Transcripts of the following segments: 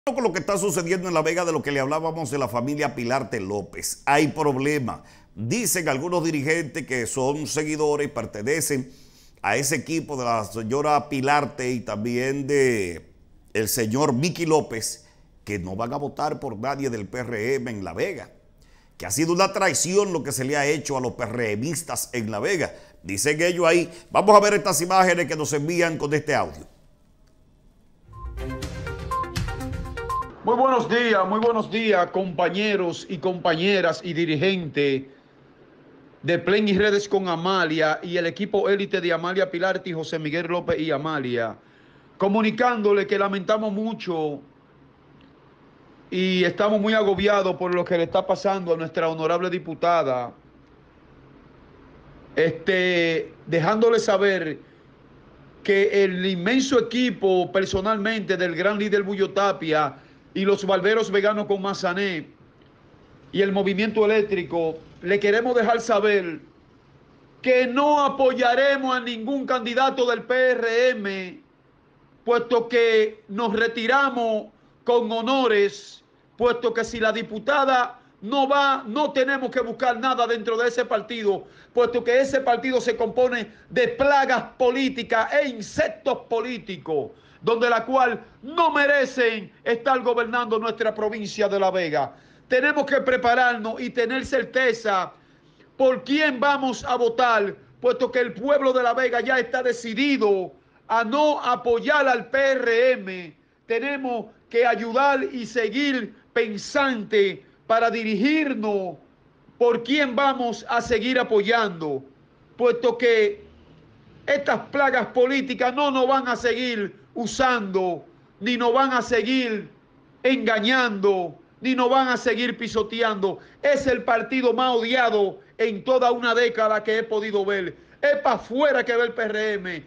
Con lo que está sucediendo en La Vega, de lo que le hablábamos de la familia Pilarte López, hay problema. Dicen algunos dirigentes que son seguidores y pertenecen a ese equipo de la señora Pilarte y también de el señor Mickey López, que no van a votar por nadie del PRM en La Vega, que ha sido una traición lo que se le ha hecho a los PRMistas en La Vega. Dicen ellos ahí. Vamos a ver estas imágenes que nos envían con este audio. Muy buenos días, compañeros y compañeras y dirigentes de Plen y Redes con Amalia y el equipo élite de Amalia Pilarte y José Miguel López y Amalia, comunicándole que lamentamos mucho y estamos muy agobiados por lo que le está pasando a nuestra honorable diputada, dejándole saber que el inmenso equipo personalmente del gran líder Bullo Tapia y los barberos veganos con Mazané y el movimiento eléctrico, le queremos dejar saber que no apoyaremos a ningún candidato del PRM, puesto que nos retiramos con honores, puesto que si la diputada no va, no tenemos que buscar nada dentro de ese partido, puesto que ese partido se compone de plagas políticas e insectos políticos, donde la cual no merecen estar gobernando nuestra provincia de La Vega. Tenemos que prepararnos y tener certeza por quién vamos a votar, puesto que el pueblo de La Vega ya está decidido a no apoyar al PRM. Tenemos que ayudar y seguir pensante para dirigirnos por quién vamos a seguir apoyando, puesto que estas plagas políticas no nos van a seguir usando, ni nos van a seguir engañando, ni nos van a seguir pisoteando. Es el partido más odiado en toda una década que he podido ver. Es para afuera que ve el PRM.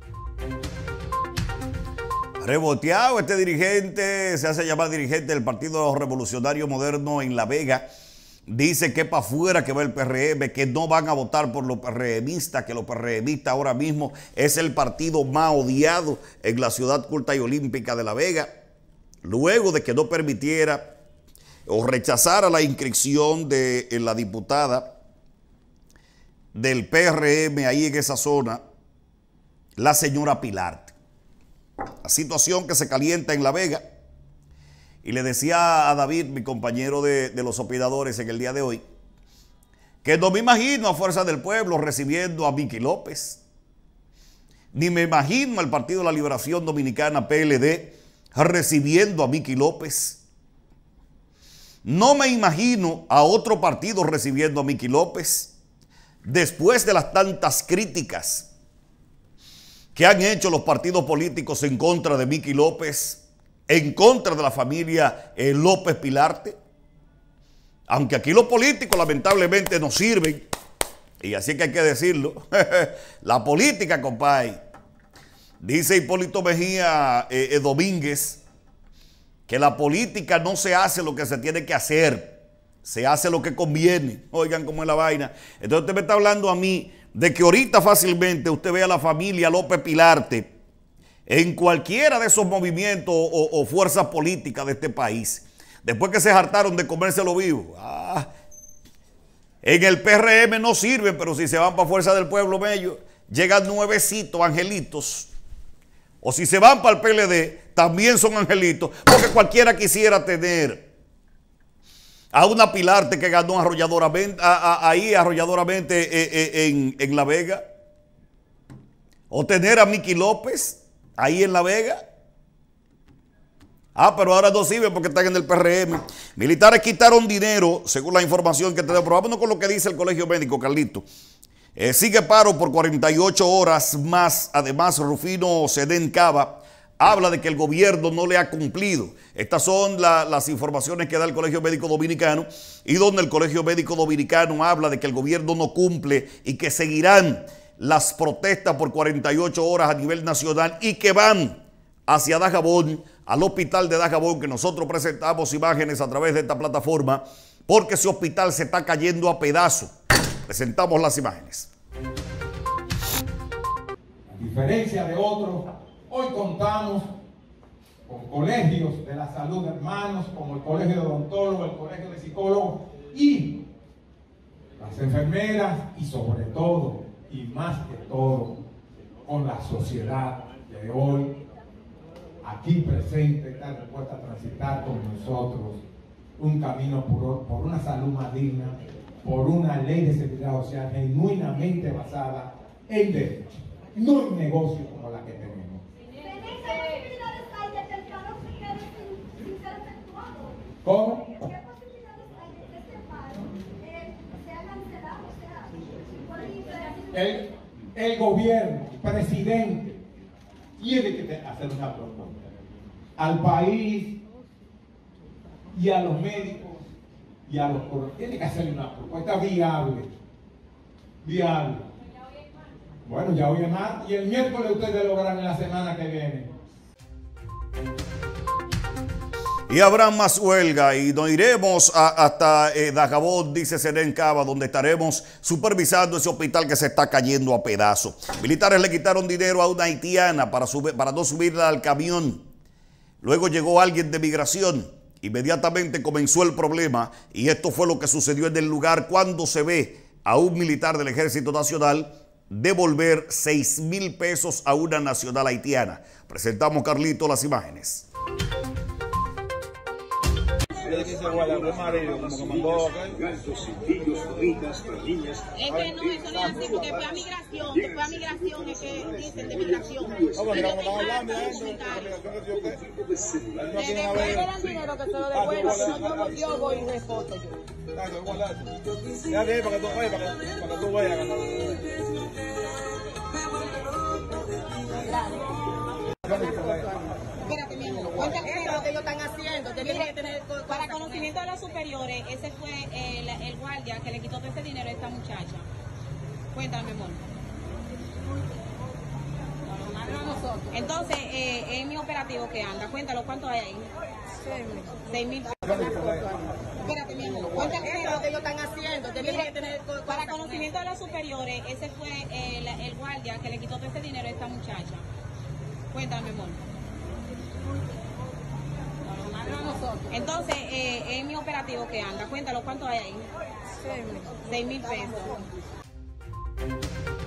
Reboteado este dirigente, se hace llamar dirigente del Partido Revolucionario Moderno en La Vega. Dice que para afuera que va el PRM, que no van a votar por los PRMistas, que los PRMistas ahora mismo es el partido más odiado en la ciudad culta y olímpica de La Vega, luego de que no permitiera o rechazara la inscripción de la diputada del PRM ahí en esa zona, la señora Pilarte. La situación que se calienta en La Vega. Y le decía a David, mi compañero de los opinadores en el día de hoy, que no me imagino a Fuerza del Pueblo recibiendo a Mickey López, ni me imagino al Partido de la Liberación Dominicana, PLD, recibiendo a Mickey López. No me imagino a otro partido recibiendo a Mickey López, después de las tantas críticas que han hecho los partidos políticos en contra de Mickey López, en contra de la familia López Pilarte. Aunque aquí los políticos lamentablemente no sirven, y así que hay que decirlo, la política, compadre. Dice Hipólito Mejía Domínguez que la política no se hace lo que se tiene que hacer, se hace lo que conviene. Oigan cómo es la vaina. Entonces usted me está hablando a mí de que ahorita fácilmente usted ve a la familia López Pilarte en cualquiera de esos movimientos o fuerzas políticas de este país, después que se hartaron de comérselo vivo. En el PRM no sirven, pero si se van para Fuerza del Pueblo, bello, llegan nuevecitos, angelitos. O si se van para el PLD, también son angelitos, porque cualquiera quisiera tener a una Pilarte que ganó arrolladoramente en La Vega, o tener a Mickey López ahí en La Vega. Pero ahora no sirve porque están en el PRM. Militares quitaron dinero, según la información que tenemos. Pero vámonos con lo que dice el Colegio Médico, Carlito. Sigue paro por 48 horas más. Además, Rufino Sedén Cava habla de que el gobierno no le ha cumplido. Estas son las informaciones que da el Colegio Médico Dominicano, y donde el Colegio Médico Dominicano habla de que el gobierno no cumple y que seguirán las protestas por 48 horas a nivel nacional, y que van hacia Dajabón, al hospital de Dajabón, que nosotros presentamos imágenes a través de esta plataforma, porque ese hospital se está cayendo a pedazos. Presentamos las imágenes. A diferencia de otros, hoy contamos con colegios de la salud hermanos, como el colegio de odontólogos, el colegio de psicólogos y las enfermeras y sobre todo, y más que todo, con la sociedad de hoy, aquí presente, está dispuesta a transitar con nosotros un camino por una salud más digna, por una ley de seguridad social genuinamente basada en derecho, no en negocio como la que tenemos. ¿Cómo? ¿Qué posibilidades hay de que este paro sea cancelado? O sea, El gobierno, el presidente, tiene que hacer una propuesta al país y a los médicos y a los colegios. Tiene que hacer una propuesta viable. Viable. Bueno, ya hoy es martes y el miércoles ustedes lo verán en la semana que viene. Y habrá más huelga y nos iremos hasta Dajabón, dice Seren Cava, donde estaremos supervisando ese hospital que se está cayendo a pedazos. Militares le quitaron dinero a una haitiana para no subirla al camión. Luego llegó alguien de migración. Inmediatamente comenzó el problema y esto fue lo que sucedió en el lugar cuando se ve a un militar del Ejército Nacional devolver 6,000 pesos a una nacional haitiana. Presentamos, Carlito, las imágenes. Es que no, eso no es así, porque fue a migración, es que dicen de migración. Le devuelvan dinero, que se lo devuelvan, yo voy y reporto yo. Ya que para que tú vayas. Espérate, mi amor, cuéntame lo que ellos están haciendo. Tienen que tener, para conocimiento de los superiores, ese fue el guardia que le quitó todo ese dinero a esta muchacha. Cuéntame, mi amor. Entonces, es mi operativo que anda. Cuéntalo, ¿cuánto hay ahí? 6,000. Espérate, mi amor, cuéntame lo que ellos están haciendo. Tienen que tener, para conocimiento de los superiores, ese fue el guardia que le quitó todo ese dinero a esta muchacha. Cuéntame, amor. Entonces, es mi operativo que anda. Cuéntalo, ¿cuánto hay ahí? 6,000 pesos.